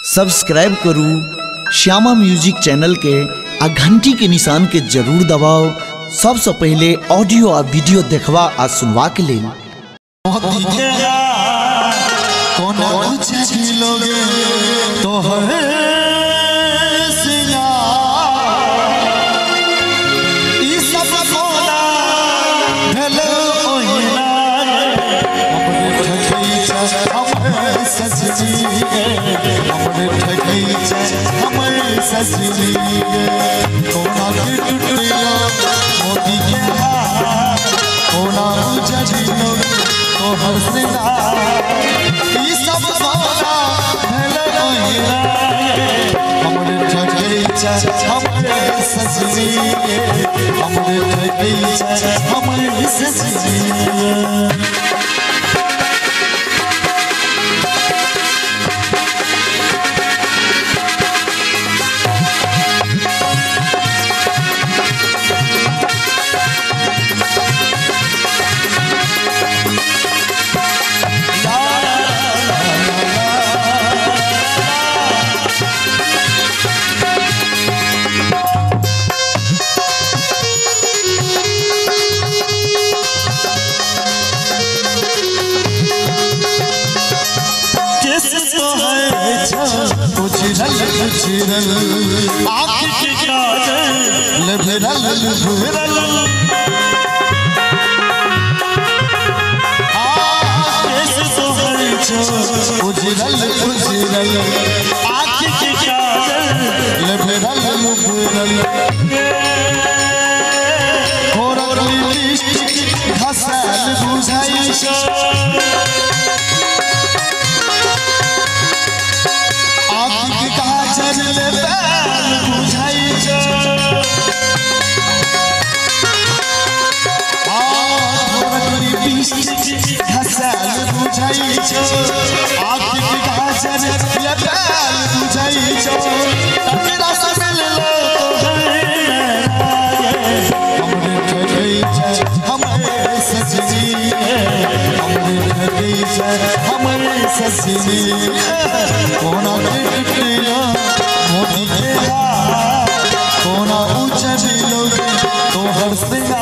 Subscribe करू Shyama music channel के आ घंटी के निशान के जरूर दबाओ सबसे पहले ऑडियो आ वीडियो देखवा आ सुनवा के लिए। कोना ऊंचा भी लोग तो हर